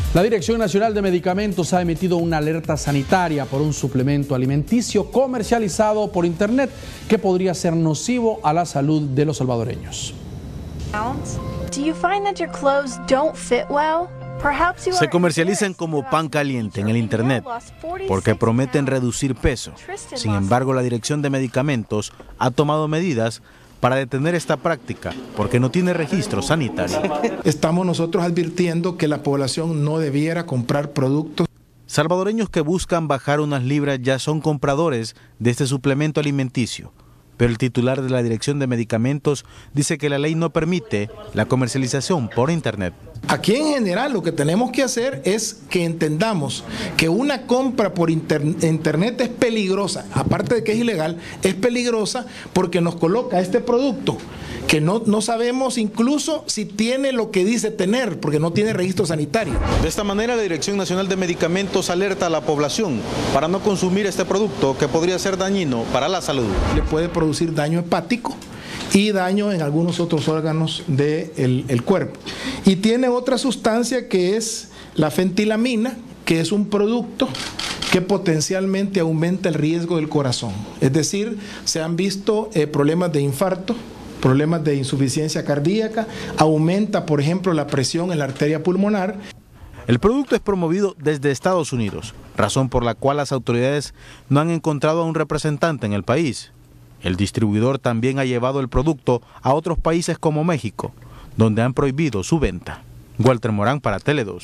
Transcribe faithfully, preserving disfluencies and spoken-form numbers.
La Dirección Nacional de Medicamentos ha emitido una alerta sanitaria por un suplemento alimenticio comercializado por Internet que podría ser nocivo a la salud de los salvadoreños. Se comercializan como pan caliente en el Internet porque prometen reducir peso. Sin embargo, la Dirección de Medicamentos ha tomado medidas para detener esta práctica, porque no tiene registro sanitario. Estamos nosotros advirtiendo que la población no debiera comprar productos. Salvadoreños que buscan bajar unas libras ya son compradores de este suplemento alimenticio, pero el titular de la Dirección de Medicamentos dice que la ley no permite la comercialización por Internet. Aquí en general lo que tenemos que hacer es que entendamos que una compra por inter internet es peligrosa, aparte de que es ilegal, es peligrosa porque nos coloca este producto que no, no sabemos incluso si tiene lo que dice tener, porque no tiene registro sanitario. De esta manera, la Dirección Nacional de Medicamentos alerta a la población para no consumir este producto que podría ser dañino para la salud. Le puede producir daño hepático y daño en algunos otros órganos del el cuerpo. Y tiene otra sustancia que es la fentilamina, que es un producto que potencialmente aumenta el riesgo del corazón. Es decir, se han visto eh, problemas de infarto, problemas de insuficiencia cardíaca, aumenta, por ejemplo, la presión en la arteria pulmonar. El producto es promovido desde Estados Unidos, razón por la cual las autoridades no han encontrado a un representante en el país. El distribuidor también ha llevado el producto a otros países como México, donde han prohibido su venta. Walter Morán para Tele dos.